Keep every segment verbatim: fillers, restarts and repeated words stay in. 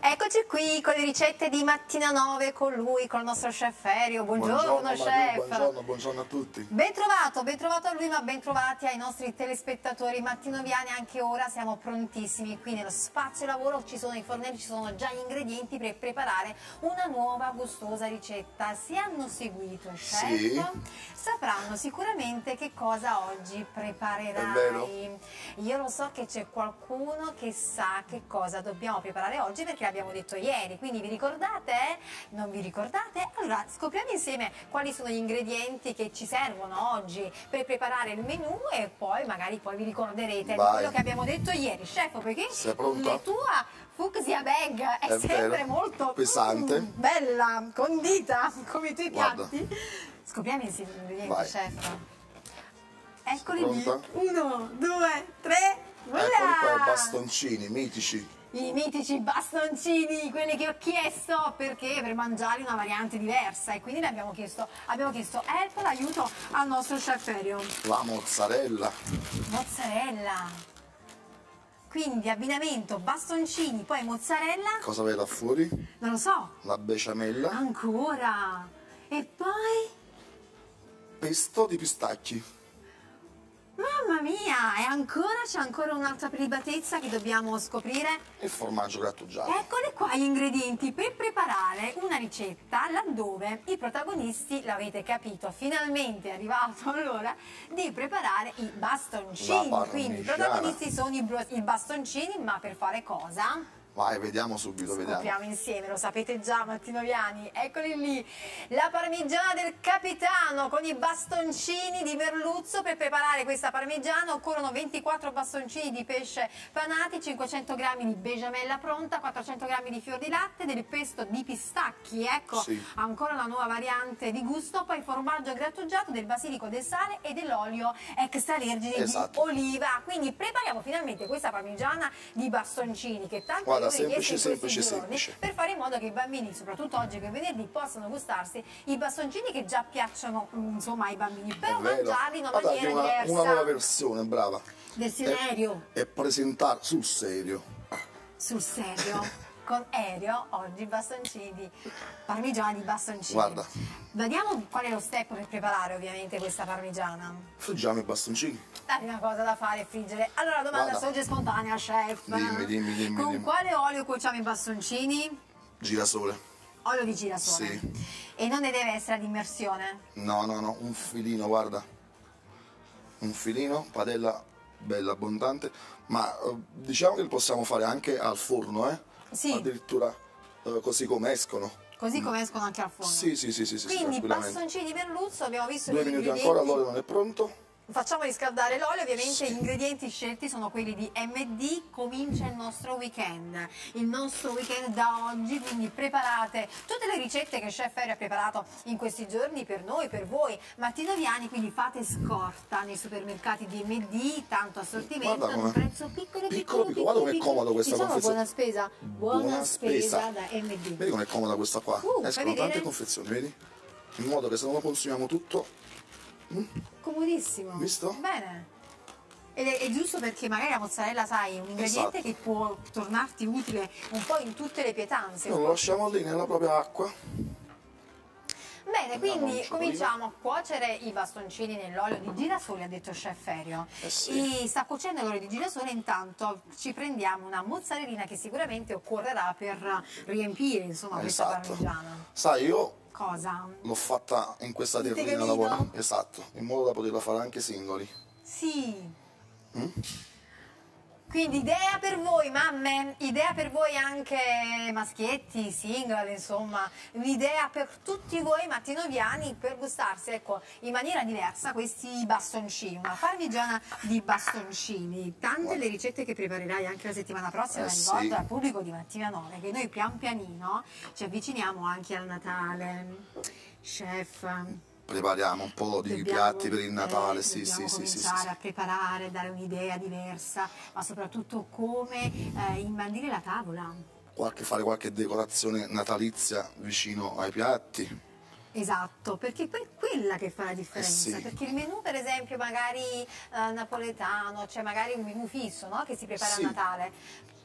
Eccoci qui con le ricette di Mattina nove con lui, con il nostro chef Ferio. Buongiorno, buongiorno chef. Maria, buongiorno, buongiorno a tutti. Ben trovato, ben trovato a lui, ma ben trovati ai nostri telespettatori mattinoviani. Anche ora siamo prontissimi. Qui nello spazio lavoro ci sono i fornelli, ci sono già gli ingredienti per preparare una nuova gustosa ricetta. Se hanno seguito il chef, sì, sapranno sicuramente che cosa oggi preparerai. È vero. Io lo so che c'è qualcuno che sa che cosa dobbiamo preparare oggi, perché l'abbiamo detto ieri, quindi vi ricordate? Non vi ricordate? Allora scopriamo insieme quali sono gli ingredienti che ci servono oggi per preparare il menù e poi magari poi vi ricorderete di quello che abbiamo detto ieri, chef, perché sei pronta? la tua fucsia bag è, è sempre vero. molto pesante, mm, bella, condita come i tuoi Guarda. piatti. Scopriamo insieme gli ingredienti, Vai. chef. Eccoli lì, Pronta? uno, due, tre, voilà! Eccoli qua i bastoncini mitici. I mitici bastoncini, quelli che ho chiesto perché per mangiare una variante diversa, e quindi ne abbiamo chiesto, abbiamo chiesto help, l'aiuto al nostro chef Ferio. La mozzarella. Mozzarella. Quindi abbinamento bastoncini, poi mozzarella. Cosa avete là fuori? Non lo so. La besciamella. Ancora. E poi? Pesto di pistacchi. Mamma mia, e ancora c'è ancora un'altra prelibatezza che dobbiamo scoprire. E formaggio grattugiato. Eccoli qua gli ingredienti per preparare una ricetta laddove i protagonisti, l'avete capito, finalmente è arrivato l'ora di preparare i bastoncini. Quindi i protagonisti sono i, i bastoncini, ma per fare cosa? Vai, vediamo subito, Scopriamo vediamo. insieme, lo sapete già mattinoviani, eccoli lì, la parmigiana del capitano con i bastoncini di merluzzo. Per preparare questa parmigiana occorrono ventiquattro bastoncini di pesce panati, cinquecento grammi di besciamella pronta, quattrocento grammi di fior di latte, del pesto di pistacchi, ecco, sì, ancora la nuova variante di gusto, poi formaggio grattugiato, del basilico, del sale e dell'olio extravergine, esatto, di oliva. Quindi prepariamo finalmente questa parmigiana di bastoncini che tanto Guarda, semplice, semplice, giorni, semplice. per fare in modo che i bambini, soprattutto oggi che è venerdì, possano gustarsi i bastoncini che già piacciono, insomma, ai bambini, però mangiarli in una Guarda, maniera una, diversa. una nuova versione, brava. Del serio. E, e presentare sul serio. Sul serio. Con Elio oggi bastoncini di parmigiana di bastoncini. Guarda. Vediamo qual è lo step per preparare ovviamente questa parmigiana. Friggiamo i bastoncini. La prima cosa da fare è friggere. Allora, la domanda sorge spontanea, chef. Dimmi, dimmi, dimmi. Con dimmi. quale olio cuociamo i bastoncini? Girasole. Olio di girasole. Sì. E non ne deve essere ad immersione? No, no, no, un filino, guarda. Un filino, padella bella abbondante, ma eh, diciamo che lo possiamo fare anche al forno, eh? Sì. Addirittura eh, così come escono. Così come escono anche al forno? Sì, sì, sì, sì, sì, Quindi tranquillamente. bastoncini di merluzzo, abbiamo visto Due gli minuti ingredienti. ancora, l'olio non è pronto. Facciamo riscaldare l'olio, ovviamente Sì. Gli ingredienti scelti sono quelli di M D. Comincia il nostro weekend, il nostro weekend da oggi, quindi preparate tutte le ricette che Chef Ferio ha preparato in questi giorni per noi, per voi mattinoviani, quindi fate scorta nei supermercati di M D, tanto assortimento, Guarda a un come- prezzo piccolo, piccolo, piccolo, guarda com'è comodo questa diciamo confezione. buona spesa, buona, Buona spesa. spesa. da M D. Vedi com'è comoda questa qua? Uh, fai Escono vedere? tante confezioni, vedi? In modo che se non lo consumiamo tutto, Comodissimo. Visto? Bene. Ed è, è giusto, perché magari la mozzarella, sai, è un ingrediente Esatto. che può tornarti utile un po' in tutte le pietanze. noi lo lasciamo lì nella propria acqua. Bene, Andiamo quindi un ciondolino. cominciamo a cuocere i bastoncini nell'olio di girasole, ha detto Chef Ferio. Eh sì. E sta cuocendo l'olio di girasole, intanto ci prendiamo una mozzarellina che sicuramente occorrerà per riempire, insomma, questa Esatto. parmigiana. Sai, io Cosa? l'ho fatta in questa terrina Integralino? lavora. Esatto, in modo da poterla fare anche singoli. Sì. Mm? Quindi idea per voi mamme, idea per voi anche maschietti, single, insomma, un'idea per tutti voi mattinoviani per gustarsi, ecco, in maniera diversa questi bastoncini, una parmigiana di bastoncini. Tante le ricette che preparerai anche la settimana prossima, Eh, ricordo sì. al pubblico di Mattina nove, che noi pian pianino ci avviciniamo anche al Natale. Chef, Prepariamo un po' di dobbiamo, piatti per il eh, Natale, sì, sì, dobbiamo sì, sì, sì, cominciare sì. a preparare, dare un'idea diversa, ma soprattutto come eh, imbandire la tavola. Qualche, fare qualche decorazione natalizia vicino ai piatti. Esatto, perché poi è quella che fa la differenza, Eh sì. perché il menù, per esempio, magari eh, napoletano, cioè magari un menù fisso, no? Che si prepara Sì. a Natale.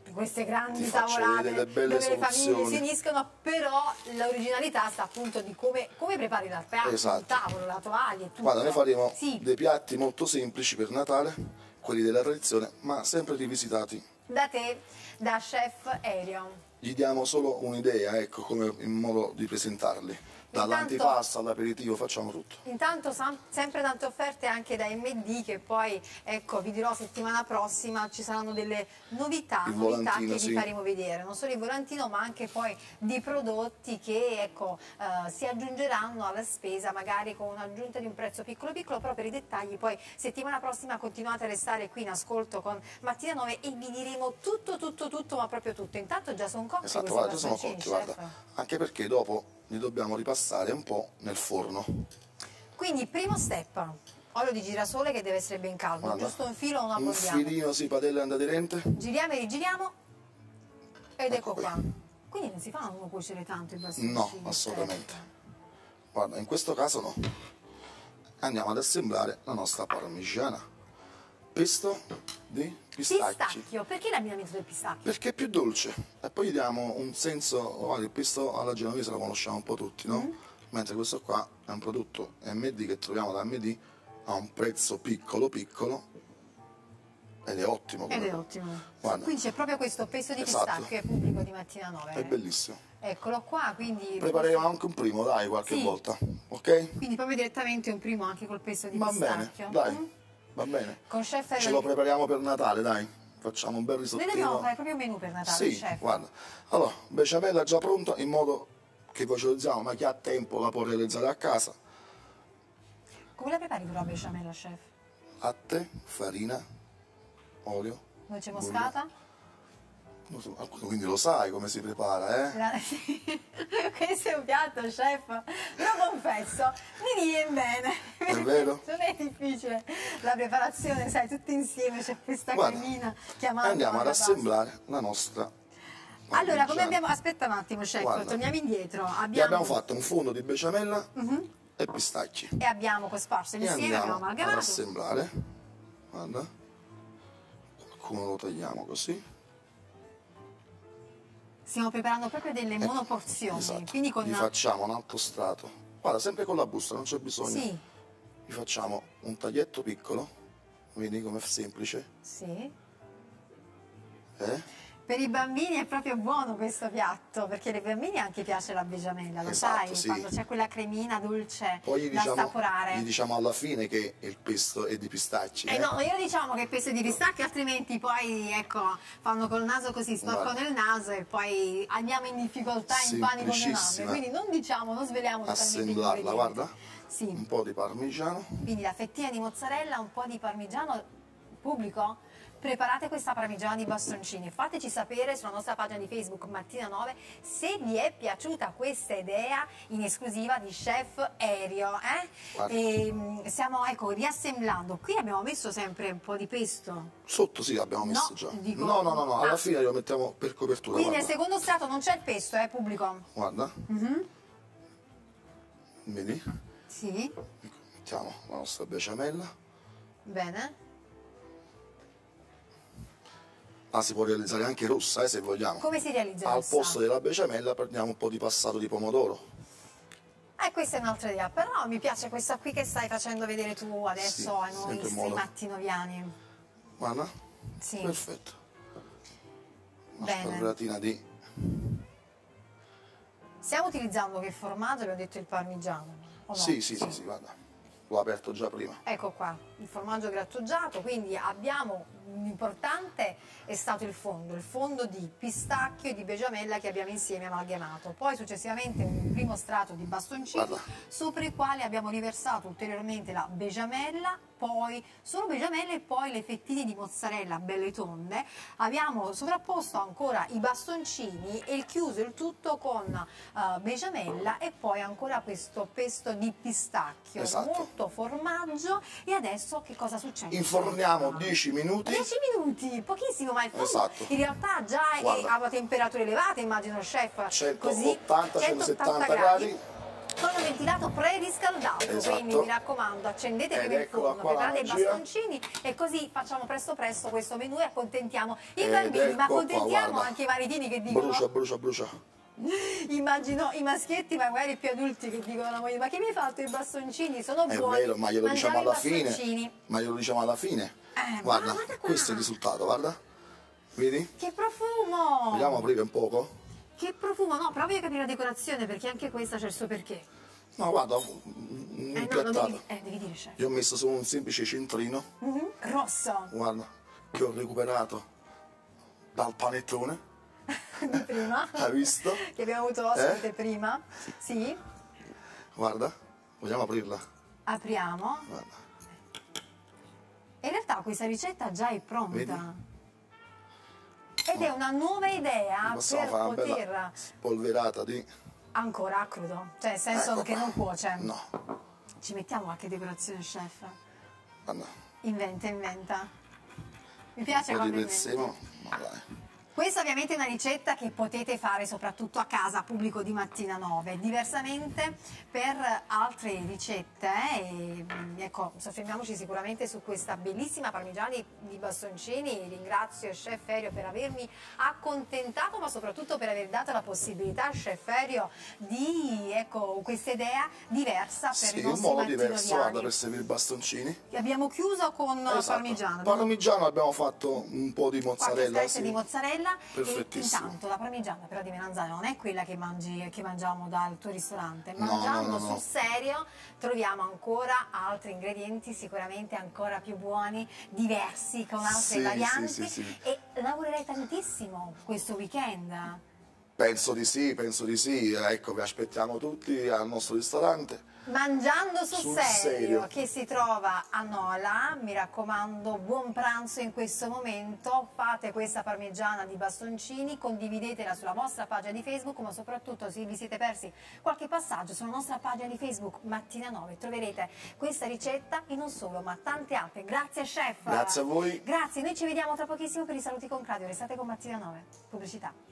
queste grandi Ti faccio tavolate vedere delle belle dove le famiglie soluzioni. si uniscono, però l'originalità sta appunto di come, come prepari la piatto, Esatto. il tavolo, la tovaglia e tutto. Guarda, noi faremo Sì. dei piatti molto semplici per Natale, quelli della tradizione, ma sempre rivisitati. Da te, da chef Elio. Gli diamo solo un'idea, ecco, come in modo di presentarli. Dall'antipasto all'aperitivo facciamo tutto. Intanto sam- sempre tante offerte anche da M D, che poi, ecco, vi dirò settimana prossima ci saranno delle novità, Il novità volantino, che sì. vi faremo vedere, non solo il volantino ma anche poi di prodotti che, ecco, eh, si aggiungeranno alla spesa, magari con un'aggiunta di un prezzo piccolo piccolo, però per i dettagli poi settimana prossima continuate a restare qui in ascolto con Mattina nove e vi diremo tutto tutto tutto, ma proprio tutto. Intanto già sono cotti Esatto, questi guarda, già sono bastoncini, cotti, chef. guarda. Anche perché dopo li dobbiamo ripassare un po' nel forno. Quindi primo step, olio di girasole che deve essere ben caldo, Guarda, giusto un filo o una un abbondiamo. filino, sì, padella antaderente. Giriamo e rigiriamo ed ecco, Ecco qui. qua. Quindi non si fa a cuocere tanto i bastoncini? No, assolutamente. Guarda, in questo caso no. Andiamo ad assemblare la nostra parmigiana. Pesto di pistacchi. Pistacchio, perché l'abbinamento del pistacchio? Perché è più dolce e poi gli diamo un senso, guarda, il pesto alla genovese lo conosciamo un po' tutti, no? Mm. Mentre questo qua è un prodotto M D che troviamo da M D a un prezzo piccolo piccolo ed è ottimo. Ed è ottimo. Guarda. Quindi c'è proprio questo pesto di Esatto. pistacchio che è pubblico di Mattina nove. È bellissimo. Eccolo qua, quindi... Prepareremo anche un primo, dai, qualche sì. volta, ok? Quindi proprio direttamente un primo anche col pesto di Va pistacchio. bene, dai, Mm? va bene. Con chef Ce lo prepariamo per Natale, dai. Facciamo un bel Noi risottino. dobbiamo fare proprio un menù per Natale, Sì, chef. guarda. Allora, besciamella già pronta in modo che poi ce lo usiamo, ma chi ha tempo la può realizzare a casa. Come la prepari però la besciamella, chef? Latte, farina, olio. Noce moscata? Non so, quindi lo sai come si prepara, eh? La- sì. Questo è un piatto, chef. Lo confesso, mi viene bene. È vero? Non è difficile la preparazione, sai, tutti insieme c'è questa Guarda, cremina chiamata. andiamo ad alla pasta. assemblare la nostra Allora, come parmigiana. abbiamo. Aspetta un attimo, chef, Guarda. torniamo indietro. Gli Abbiamo. abbiamo fatto un fondo di besciamella e pistacchi. E abbiamo cosparso E insieme, abbiamo andiamo ad amalgamato. assemblare. Guarda. Qualcuno lo tagliamo così. Stiamo preparando proprio delle monoporzioni. Esatto. Quindi con Gli facciamo un altro strato. Guarda, sempre con la busta, non c'è bisogno. Sì, Gli facciamo un taglietto piccolo. Vedi com'è semplice? sì. Eh? Per i bambini è proprio buono questo piatto, perché ai bambini anche piace la besciamella, lo Esatto, sai, sì. quando c'è quella cremina dolce Poi gli da diciamo, assaporare. gli diciamo alla fine che il pesto è di pistacchi. Eh no, io diciamo che pesto di pistacchio, altrimenti poi ecco fanno col naso così, storcono Guarda. il naso e poi andiamo in difficoltà, in panico nell'amore. Semplicissima. Quindi non diciamo, non sveliamo totalmente gli Assemblarla, ingredienti. guarda. Sì, Un po' di parmigiano. quindi la fettina di mozzarella, un po' di parmigiano. Pubblico? Preparate questa parmigiana di bastoncini, fateci sapere sulla nostra pagina di Facebook Mattina nove se vi è piaciuta questa idea in esclusiva di chef Elio. Eh? Guarda. E, mm, stiamo ecco, riassemblando, qui abbiamo messo sempre un po' di pesto, Sotto sì abbiamo messo No, già. dico- No, no, no, no, alla Ah. fine lo mettiamo per copertura. quindi nel Guarda. secondo strato non c'è il pesto, eh pubblico? Guarda. Mhm. Vedi? Sì, Mettiamo la nostra besciamella. bene. Ah, si può realizzare anche rossa, eh, se vogliamo. Come si realizza Al rossa? posto della besciamella prendiamo un po' di passato di pomodoro. Eh, questa è un'altra idea, però mi piace questa qui che stai facendo vedere tu adesso Sì, ai sempre in nostri modo- mattinoviani. Guarda. Sì. Perfetto. Una Bene. spolveratina di... Stiamo utilizzando che formaggio? Abbiamo detto il parmigiano, o no? Sì, sì, sì, sì, guarda. L'ho aperto già prima. Ecco qua, il formaggio grattugiato, quindi abbiamo, l'importante è stato il fondo, il fondo di pistacchio e di besciamella che abbiamo insieme amalgamato. Poi successivamente un primo strato di bastoncini, Guarda. sopra i quali abbiamo riversato ulteriormente la besciamella, poi solo besciamella e poi le fettine di mozzarella belle tonde. Abbiamo sovrapposto ancora i bastoncini e chiuso il tutto con uh, besciamella e poi ancora questo pesto di pistacchio. Esatto. Molto formaggio. E adesso che cosa succede? Inforniamo dieci minuti. dieci minuti, pochissimo, ma il fondo Esatto. in realtà già è Guarda. a temperature elevate, immagino, chef. Così, centottanta centosettanta gradi. gradi. con un ventilato preriscaldato, Esatto. quindi mi raccomando accendete Ed prima il eccola forno, qua la preparate i magia. bastoncini e così facciamo presto presto questo menù e accontentiamo i Ed bambini, ma ecco qua, accontentiamo guarda. anche i maritini che dicono, Brucia, brucia, brucia. immagino i maschietti magari più adulti che dicono alla moglie, ma che mi hai fatto i bastoncini, sono È buoni, vero, ma glielo diciamo mangiamo alla i fine. bastoncini. Ma glielo diciamo alla fine. Eh, Guarda, guarda qua. questo è il risultato, guarda. Vedi? Che profumo! Vogliamo aprire un poco? Che profumo, no, però voglio capire la decorazione perché anche questa c'è il suo perché. No, guarda, Eh no, lo impiattato. devi, eh, devi dire chef. Io ho messo solo un semplice centrino, Mhm, rosso, guarda, che ho recuperato dal panettone. di prima. Hai visto? Che abbiamo avuto ospite Eh? prima. Sì, Guarda, vogliamo aprirla? apriamo. Guarda. In realtà questa ricetta già è pronta. Vedi? Ed è una nuova idea Possiamo per fare una poter... bella spolverata di... Ancora a crudo, cioè nel senso Ecco che qua. non cuoce. No, Ci mettiamo qualche decorazione, chef. guarda, Inventa, inventa. Mi un piace po' di quando inventi. prezzemolo, ma dai. Questa ovviamente è una ricetta che potete fare soprattutto a casa, pubblico di Mattina nove. Diversamente per altre ricette, eh, e, ecco, soffermiamoci sicuramente su questa bellissima parmigiana di, di bastoncini. Ringrazio il chef Ferio per avermi accontentato, ma soprattutto per aver dato la possibilità al chef Ferio di, ecco, questa idea diversa per Sì, i un nostri modo diverso, guarda, mattinoviani. per servire i bastoncini. Abbiamo chiuso con Esatto. parmigiano. Parmigiano abbiamo fatto un po' di Qualche mozzarella, spezia sì. di mozzarella e Perfettissimo. intanto la parmigiana però di melanzane non è quella che, mangi, che mangiamo dal tuo ristorante. No, Mangiando no, no, no. sul serio troviamo ancora altri ingredienti sicuramente ancora più buoni, diversi, con altre Sì, varianti sì, sì, sì. e lavorerei tantissimo questo weekend. Penso di sì, penso di sì. Ecco, vi aspettiamo tutti al nostro ristorante. Mangiando sul, Sul serio, serio. che si trova a Nola, mi raccomando, buon pranzo in questo momento, fate questa parmigiana di bastoncini, condividetela sulla vostra pagina di Facebook, ma soprattutto se vi siete persi qualche passaggio sulla nostra pagina di Facebook Mattina nove troverete questa ricetta e non solo, ma tante altre. Grazie chef! Grazie a voi. Grazie, noi ci vediamo tra pochissimo per i saluti con Claudio, restate con Mattina nove. Pubblicità.